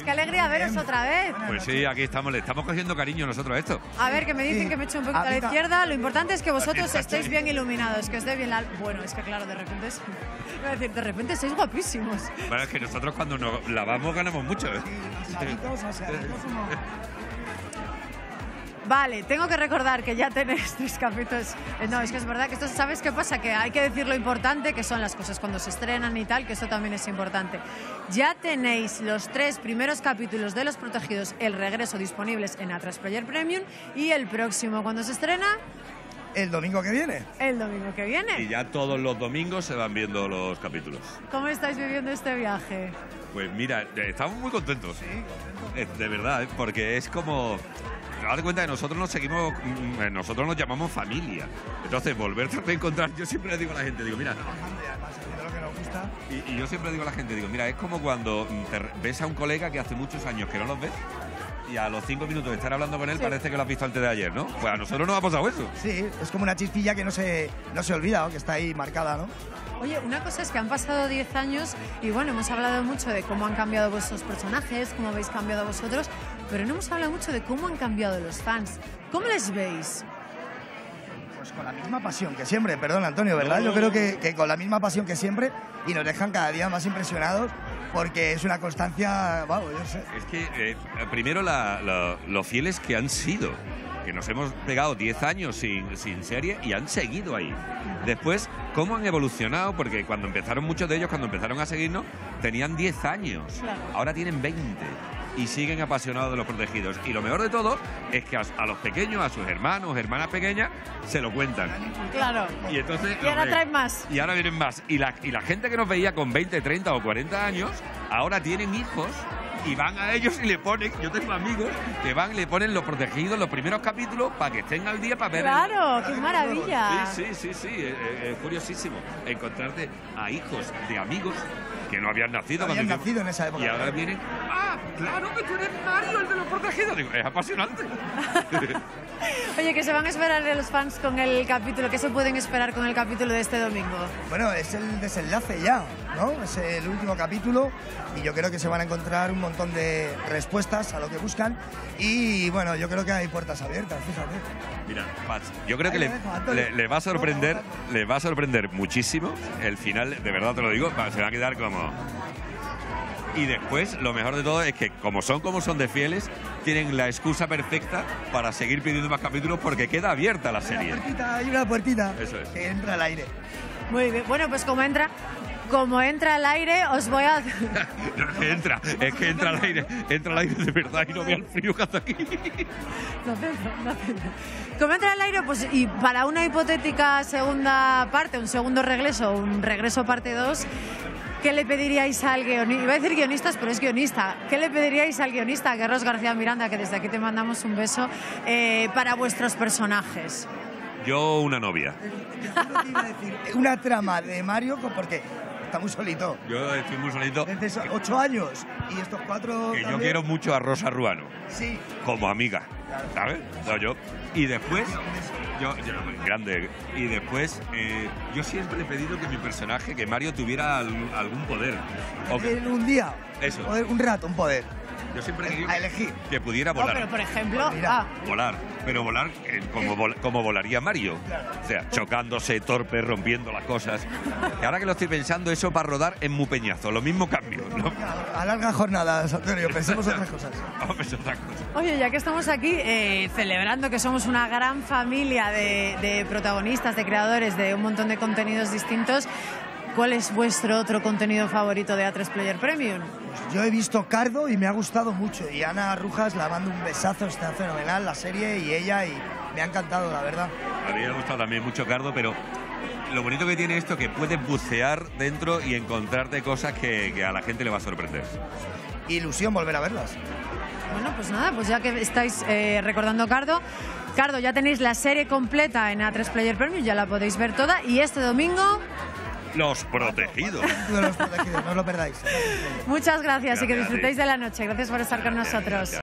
Qué alegría veros otra vez. Pues sí, aquí estamos, le estamos cogiendo cariño nosotros a esto. A ver, que me dicen que me echo un poquito a la izquierda. Lo importante es que vosotros estéis bien iluminados, que os dé bien la... Bueno, es que claro, de repente... Voy a decir, de repente sois guapísimos. Bueno, es que nosotros cuando nos lavamos ganamos mucho, ¿eh? Vale, tengo que recordar que ya tenéis 3 capítulos. No, es que es verdad que esto, ¿sabes qué pasa? Que hay que decir lo importante que son las cosas cuando se estrenan y tal, que eso también es importante. Ya tenéis los 3 primeros capítulos de Los Protegidos, El Regreso, disponibles en Atresplayer Premium, y el próximo, ¿cuándo se estrena? El domingo que viene. El domingo que viene. Y ya todos los domingos se van viendo los capítulos. ¿Cómo estáis viviendo este viaje? Pues mira, estamos muy contentos. Sí, contentos. De verdad, porque es como... Date cuenta que nosotros nos seguimos, nosotros nos llamamos familia. Entonces, volverte a reencontrar, yo siempre le digo a la gente, digo, mira... Y yo siempre digo a la gente, digo, mira, es como cuando ves a un colega que hace muchos años que no los ves y a los 5 minutos de estar hablando con él parece que lo has visto antes de ayer, ¿no? Pues a nosotros nos ha pasado eso. Sí, es como una chispilla que no se olvida, ¿no? Que está ahí marcada, ¿no? Oye, una cosa es que han pasado 10 años y bueno, hemos hablado mucho de cómo han cambiado vuestros personajes, cómo habéis cambiado vosotros, pero no hemos hablado mucho de cómo han cambiado los fans. ¿Cómo les veis? Pues con la misma pasión que siempre, perdón Antonio, ¿verdad? Yo creo que con la misma pasión que siempre y nos dejan cada día más impresionados porque es una constancia, wow, yo sé. Es que primero lo fieles que han sido, que nos hemos pegado 10 años sin serie y han seguido ahí. Después, cómo han evolucionado, porque cuando empezaron muchos de ellos, cuando empezaron a seguirnos, tenían 10 años, claro. Ahora tienen 20 y siguen apasionados de Los Protegidos. Y lo mejor de todo es que a los pequeños, a sus hermanos, hermanas pequeñas, se lo cuentan. Claro. Y entonces... Y ahora traen más. Y ahora vienen más. Y la gente que nos veía con 20, 30 o 40 años, ahora tienen hijos y van a ellos y le ponen, yo tengo amigos que van y le ponen Los Protegidos, los primeros capítulos, para que estén al día para ver. ¡Claro! ¡Qué maravilla! Sí, es curiosísimo encontrarte a hijos de amigos que no habían nacido. Habían nacido en esa época. Y ahora vienen, ¡ah, claro que tú eres Mario, el de Los Protegidos! Digo, es apasionante. Oye, ¿qué se van a esperar de los fans con el capítulo? ¿Qué se pueden esperar con el capítulo de este domingo? Bueno, es el desenlace ya, ¿no? Es el último capítulo y yo creo que se van a encontrar un montón de respuestas a lo que buscan y, bueno, yo creo que hay puertas abiertas, fíjate. Mira, yo creo que le va a sorprender muchísimo el final, de verdad te lo digo, se va a quedar como... Y después, lo mejor de todo es que, como son de fieles, tienen la excusa perfecta para seguir pidiendo más capítulos porque queda abierta la serie. Hay una puertita Eso es. Que entra al aire. Muy bien, bueno, pues como entra al aire, os voy a... No es que entra al aire de verdad y no vea el frío que hace aquí. No. Como entra al aire, pues y para una hipotética segunda parte, un segundo regreso, un regreso parte 2... ¿Qué le pediríais al guionista? Iba a decir guionistas, pero es guionista. ¿Qué le pediríais al guionista, Carlos García Miranda, que desde aquí te mandamos un beso, para vuestros personajes? Yo, una novia. Yo te iba a decir, una trama de Mario, porque está muy solito. Yo estoy muy solito. Desde 8 años y estos 4... Que yo quiero mucho a Rosa Ruano. Sí. Como amiga, ¿sabes? No, yo. Y después... Yo, grande. Y después, yo siempre he pedido que mi personaje, que Mario, tuviera algún poder. Un día. Eso. Un rato, un poder. Yo siempre he querido a elegir. Que pudiera volar. No, pero por ejemplo... Volar. Pero volar como volaría Mario. Claro. O sea, chocándose, torpe, rompiendo las cosas. Y ahora que lo estoy pensando, eso para rodar es muy peñazo. Lo mismo cambio, ¿no? A largas jornadas, Antonio. Pensemos otras cosas. Vamos a pensar otras cosas. Oye, ya que estamos aquí celebrando que somos una gran familia de protagonistas, de creadores de un montón de contenidos distintos, ¿cuál es vuestro otro contenido favorito de Atresplayer Premium? Pues yo he visto Cardo y me ha gustado mucho. Y Ana Rujas, la mando un besazo, está fenomenal la serie y ella, y me ha encantado, la verdad. A mí me ha gustado también mucho Cardo, pero lo bonito que tiene esto es que puedes bucear dentro y encontrarte cosas que a la gente le va a sorprender. Ilusión volver a verlas. Bueno, pues nada, pues ya que estáis recordando Cardo, ya tenéis la serie completa en Atresplayer Premium, ya la podéis ver toda, y este domingo... Los Protegidos. Los Protegidos, no os lo perdáis. Muchas gracias y que disfrutéis de la noche. Gracias por estar con nosotros.